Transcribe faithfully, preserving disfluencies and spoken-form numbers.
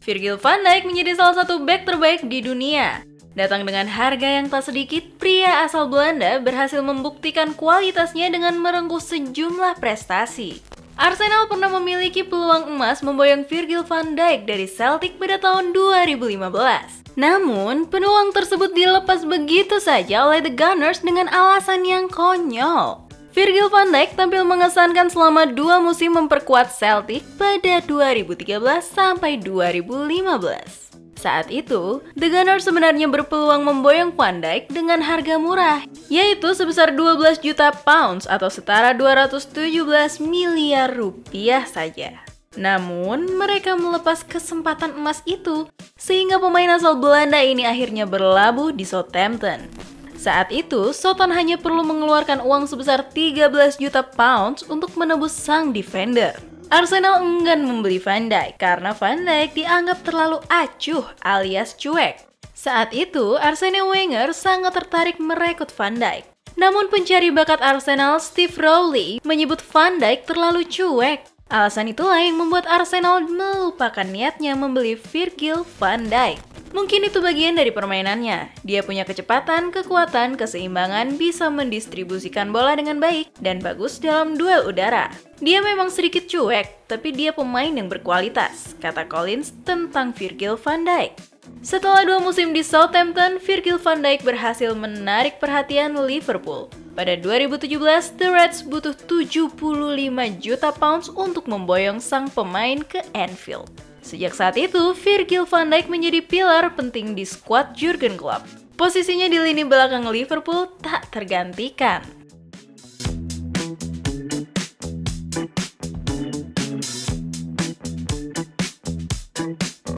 Virgil van Dijk menjadi salah satu bek terbaik di dunia. Datang dengan harga yang tak sedikit, pria asal Belanda berhasil membuktikan kualitasnya dengan merengkuh sejumlah prestasi. Arsenal pernah memiliki peluang emas memboyong Virgil van Dijk dari Celtic pada tahun dua ribu lima belas. Namun, peluang tersebut dilepas begitu saja oleh The Gunners dengan alasan yang konyol. Virgil van Dijk tampil mengesankan selama dua musim memperkuat Celtic pada dua ribu tiga belas sampai dua ribu lima belas. Saat itu, The Gunners sebenarnya berpeluang memboyong Van Dijk dengan harga murah, yaitu sebesar dua belas juta pounds atau setara dua ratus tujuh belas miliar rupiah saja. Namun, mereka melepas kesempatan emas itu, sehingga pemain asal Belanda ini akhirnya berlabuh di Southampton. Saat itu, Southampton hanya perlu mengeluarkan uang sebesar tiga belas juta pounds untuk menebus sang defender. Arsenal enggan membeli Van Dijk karena Van Dijk dianggap terlalu acuh alias cuek. Saat itu, Arsene Wenger sangat tertarik merekrut Van Dijk. Namun pencari bakat Arsenal Steve Rowley menyebut Van Dijk terlalu cuek. Alasan itulah yang membuat Arsenal melupakan niatnya membeli Virgil van Dijk. Mungkin itu bagian dari permainannya. Dia punya kecepatan, kekuatan, keseimbangan, bisa mendistribusikan bola dengan baik, dan bagus dalam duel udara. Dia memang sedikit cuek, tapi dia pemain yang berkualitas, kata Collins tentang Virgil van Dijk. Setelah dua musim di Southampton, Virgil van Dijk berhasil menarik perhatian Liverpool. Pada dua ribu tujuh belas, The Reds butuh tujuh puluh lima juta pounds untuk memboyong sang pemain ke Anfield. Sejak saat itu, Virgil van Dijk menjadi pilar penting di skuad Jurgen Klopp. Posisinya di lini belakang Liverpool tak tergantikan.